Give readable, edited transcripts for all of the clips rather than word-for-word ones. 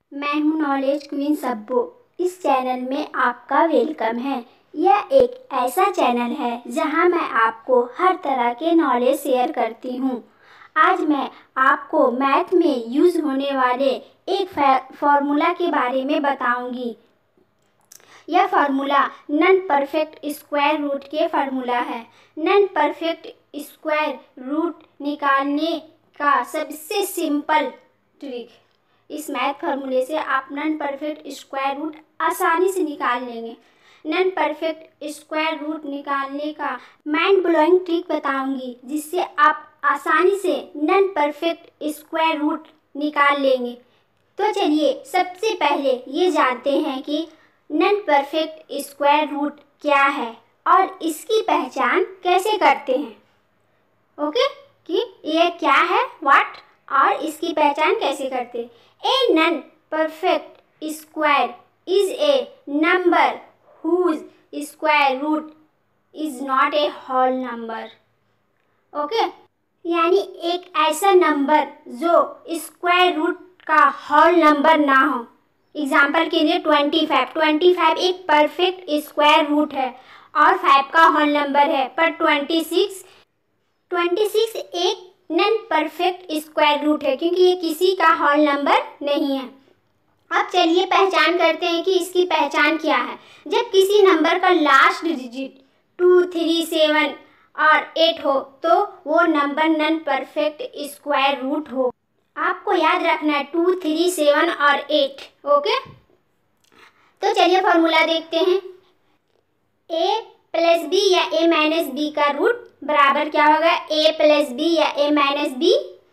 मैं हूँ knowledge queen सब्बो। इस चैनल में आपका वेलकम है। यह एक ऐसा चैनल है जहां मैं आपको हर तरह के नॉलेज शेयर करती हूँ। आज मैं आपको मैथ में यूज़ होने वाले एक फार्मूला के बारे में बताऊंगी। यह formula non perfect square root के फार्मूला है। नॉन परफेक्ट स्क्वायर रूट निकालने का सबसे सिंपल ट्रिक। इस मैथ फार्मूले से आप नॉन परफेक्ट स्क्वायर रूट आसानी से निकाल लेंगे। नॉन परफेक्ट स्क्वायर रूट निकालने का माइंड ब्लोइंग ट्रिक बताऊंगी, जिससे आप आसानी से नॉन परफेक्ट स्क्वायर रूट निकाल लेंगे। तो चलिए सबसे पहले ये जानते हैं कि नॉन परफेक्ट स्क्वायर रूट क्या है और इसकी पहचान कैसे करते हैं। ओके, कि ये क्या है, व्हाट, और इसकी पहचान कैसे करते हैं। A non perfect square is a number whose square root is not a whole number. Okay, यानी एक ऐसा नंबर जो स्क्वायर रूट का होल नंबर ना हो। एग्जाम्पल के लिए 25 एक परफेक्ट स्क्वायर रूट है और 5 का होल नंबर है, पर 26 एक नॉन परफेक्ट स्क्वायर रूट है, क्योंकि ये किसी का होल नंबर नहीं है। अब चलिए पहचान करते हैं कि इसकी पहचान क्या है। जब किसी नंबर का लास्ट डिजिट 2, 3, 7 और 8 हो तो वो number non perfect square root हो। आपको याद रखना है 2, 3, 7 और 8। ओके, तो चलिए फॉर्मूला देखते हैं। a प्लस बी या a माइनस बी का रूट बराबर क्या होगा, a प्लस बी या a minus B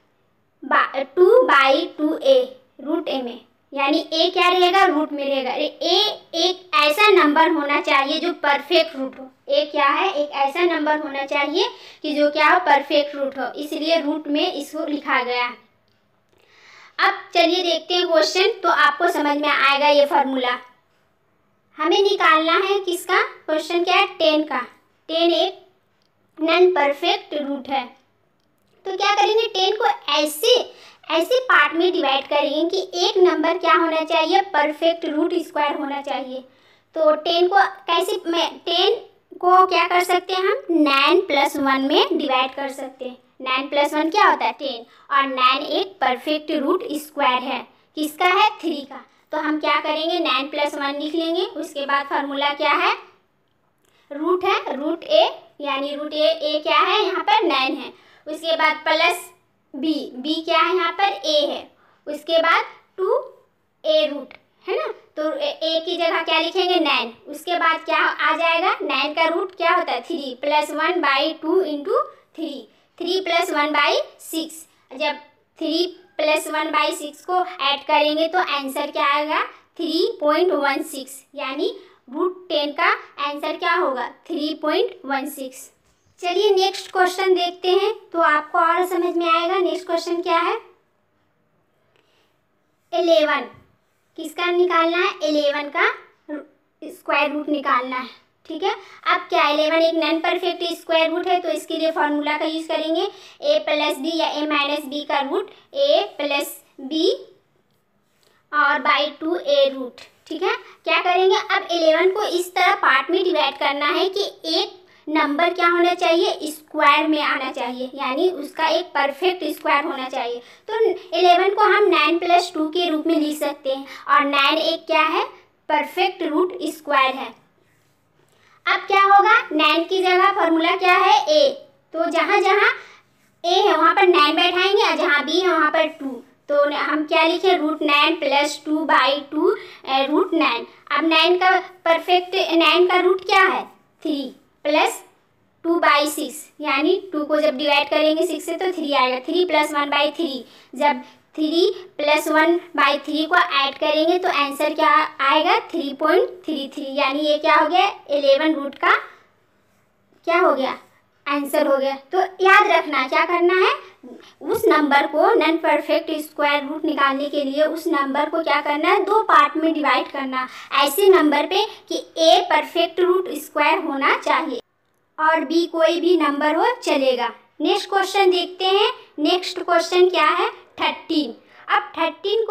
2/2a root a में, यानी a क्या रहेगा, रूट में रहेगा। a एक ऐसा नंबर होना चाहिए जो परफेक्ट रूट हो। a क्या है, एक ऐसा नंबर होना चाहिए कि जो क्या हो, परफेक्ट रूट हो, इसलिए रूट में इसको लिखा गया है। अब चलिए देखते हैं क्वेश्चन, तो आपको समझ में आएगा ये फार्मूला। हमें निकालना है किसका, क्वेश्चन क्या है, 10 का। 10 एक नॉन परफेक्ट रूट है, तो क्या करेंगे, 10 को ऐसे पार्ट में डिवाइड करेंगे कि एक नंबर क्या होना चाहिए, परफेक्ट रूट स्क्वायर होना चाहिए। तो 10 को कैसे, 10 को क्या कर सकते हैं हम, 9+1 में डिवाइड कर सकते हैं। 9+1 क्या होता है, 10, और 9 एक परफेक्ट रूट स्क्वायर है, किसका है, 3 का। तो हम क्या करेंगे, 9+1 लिख लेंगे। उसके बाद फार्मूला क्या है, रूट है, रूट ए, यानी रूट ए क्या है, यहाँ पर 9 है। उसके बाद प्लस बी क्या है, यहाँ पर ए है। उसके बाद 2a रूट है ना, तो a की जगह क्या लिखेंगे, 9। उसके बाद क्या आ जाएगा, 9 का रूट क्या होता है, 3 + 1/2 × 3, 3 + 1/6। जब 3 + 1/6 को ऐड करेंगे तो आंसर क्या आएगा, 3.16, यानी रूट 10 का आंसर क्या होगा, 3.16। चलिए नेक्स्ट क्वेश्चन देखते हैं, तो आपको और समझ में आएगा। नेक्स्ट क्वेश्चन क्या है, 11 किसका निकालना है, 11 का स्क्वायर रूट निकालना है। ठीक है, अब क्या 11 एक नॉन परफेक्ट स्क्वायर रूट है, तो इसके लिए फॉर्मूला का यूज करेंगे, a प्लस बी या a माइनस बी का रूट a प्लस बी और /2a रूट। ठीक है, क्या करेंगे, अब 11 को इस तरह पार्ट में डिवाइड करना है कि एक नंबर क्या होना चाहिए, स्क्वायर में आना चाहिए, यानी उसका एक परफेक्ट स्क्वायर होना चाहिए। तो 11 को हम 9+2 के रूप में लिख सकते हैं, और 9 एक क्या है, परफेक्ट रूट स्क्वायर है। अब क्या होगा, 9 की जगह फॉर्मूला क्या है, a, तो जहाँ जहाँ a है वहाँ पर 9 बैठाएंगे, और जहाँ b है वहाँ पर 2, तो हम क्या लिखे, √9 + 2/2 √9। अब 9 का परफेक्ट, 9 का रूट क्या है, 3 + 2/6, यानी 2 को जब डिवाइड करेंगे 6 से तो 3 आएगा। 3 + 1/3, जब 3 + 1/3 को ऐड करेंगे तो आंसर क्या आएगा, 3.33, यानी ये क्या हो गया, 11 रूट का क्या हो गया, आंसर हो गया। तो याद रखना क्या करना है, उस नंबर को नॉन परफेक्ट स्क्वायर रूट निकालने के लिए उस नंबर को क्या करना है, 2 पार्ट में डिवाइड करना, ऐसे नंबर पे कि a परफेक्ट रूट स्क्वायर होना चाहिए और b कोई भी नंबर हो चलेगा। नेक्स्ट क्वेश्चन देखते हैं। नेक्स्ट क्वेश्चन क्या है, 13। अब 13 को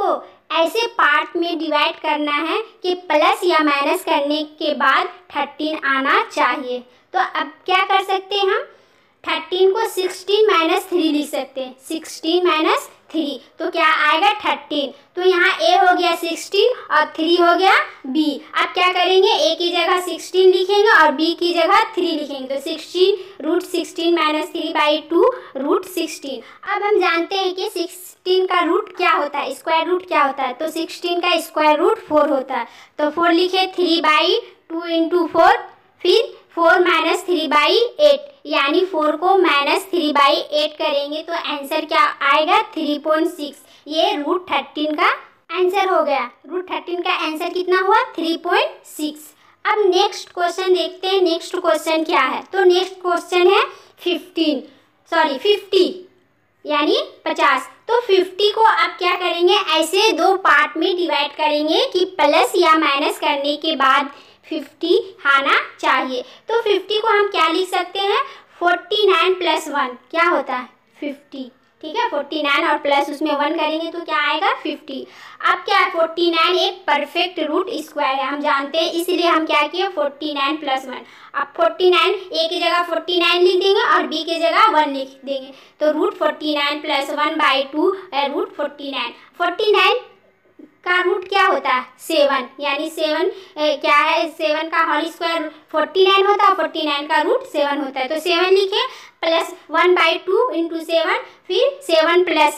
ऐसे पार्ट में डिवाइड करना है कि प्लस या माइनस करने के बाद 13 आना चाहिए। तो अब क्या कर सकते हैं, हम 13 को 16 माइनस 3 लिख सकते हैं। 16 माइनस 3 तो क्या आएगा 13। तो यहाँ a हो गया 16 और 3 हो गया b। अब क्या करेंगे, a की जगह 16 लिखेंगे और b की जगह 3 लिखेंगे। तो 16 रूट 16 माइनस 3/2 रूट 16। अब हम जानते हैं कि 16 का रूट क्या होता है, स्क्वायर रूट क्या होता है। तो 16 का स्क्वायर रूट 4 होता है। तो 4 लिखे, 3/2 इंटू 4, फिर 4 माइनस 3/8, यानी 4 को माइनस 3/8 करेंगे तो आंसर क्या आएगा 3.6। ये रूट 13 का आंसर हो गया। रूट 13 का आंसर कितना हुआ 3.6। अब नेक्स्ट क्वेश्चन देखते हैं। नेक्स्ट क्वेश्चन क्या है, तो नेक्स्ट क्वेश्चन है 50 यानी 50। तो 50 को आप क्या करेंगे, ऐसे दो पार्ट में डिवाइड करेंगे कि प्लस या माइनस करने के बाद 50 आना चाहिए। तो 50 को हम क्या लिख सकते हैं, 49 प्लस 1 क्या होता है 50। ठीक है, 49 और प्लस उसमें 1 करेंगे तो क्या आएगा 50। अब क्या है, 49 एक परफेक्ट रूट स्क्वायर है, हम जानते हैं, इसलिए हम क्या किए 49 प्लस 1। अब 49 a की जगह 49 लिख देंगे और b की जगह 1 लिख देंगे। तो रूट 49 प्लस 1/2 रूट 49। 49 का रूट क्या होता है 7, यानी 7 क्या है, 7 का होल स्क्वायर 49 होता है, 49 का रूट 7 होता है। तो 7 लिखे प्लस 1/2 इंटू 7, फिर 7 प्लस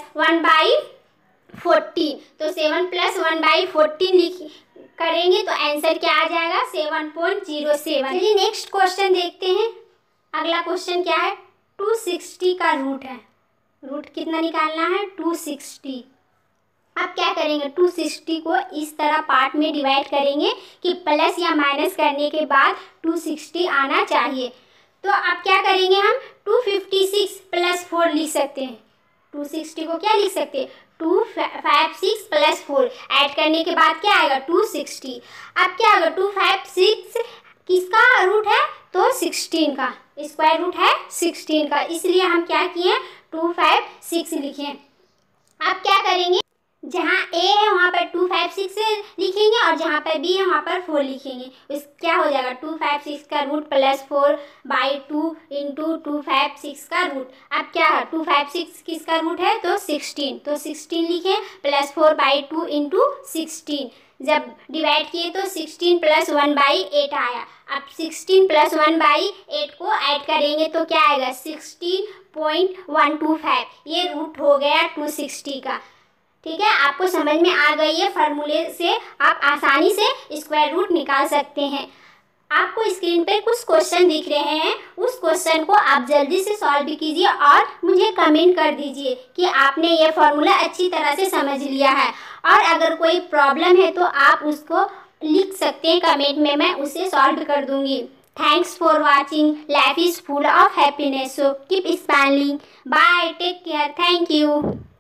1/14। तो 7 प्लस 1/14 लिख करेंगे तो आंसर क्या आ जाएगा 7.07। चलिए नेक्स्ट क्वेश्चन देखते हैं। अगला क्वेश्चन क्या है, 260 का रूट है। रूट कितना निकालना है 260। अब क्या करेंगे, 260 को इस तरह पार्ट में डिवाइड करेंगे कि प्लस या माइनस करने के बाद 260 आना चाहिए। तो अब क्या करेंगे, हम 256 प्लस 4 लिख सकते हैं। 260 को क्या लिख सकते हैं 256 प्लस 4, ऐड करने के बाद क्या आएगा 260। अब क्या होगा 256 किसका रूट है, तो 16 का, स्क्वायर रूट है 16 का, इसलिए हम क्या किए 256 लिखे। अब क्या करेंगे, जहाँ a है वहाँ पर 256 लिखेंगे और जहाँ पर b है वहाँ पर 4 लिखेंगे। उस क्या हो जाएगा 256 का रूट प्लस 4/2 इंटू 256 का रूट। अब क्या है 256 किसका रूट है, तो 16। तो 16 लिखें प्लस 4/2 इंटू 16। जब डिवाइड किए तो 16 प्लस 1/8 आया। अब 16 प्लस 1/8 को ऐड करेंगे तो क्या आएगा 60.125। ये रूट हो गया 260 का। ठीक है, आपको समझ में आ गई है, फार्मूले से आप आसानी से स्क्वायर रूट निकाल सकते हैं। आपको स्क्रीन पर कुछ क्वेश्चन दिख रहे हैं, उस क्वेश्चन को आप जल्दी से सॉल्व कीजिए और मुझे कमेंट कर दीजिए कि आपने ये फार्मूला अच्छी तरह से समझ लिया है। और अगर कोई प्रॉब्लम है तो आप उसको लिख सकते हैं कमेंट में, मैं उसे सॉल्व कर दूंगी। Thanks for watching. Life is full of happiness, so keep smiling. Bye, take care, thank you.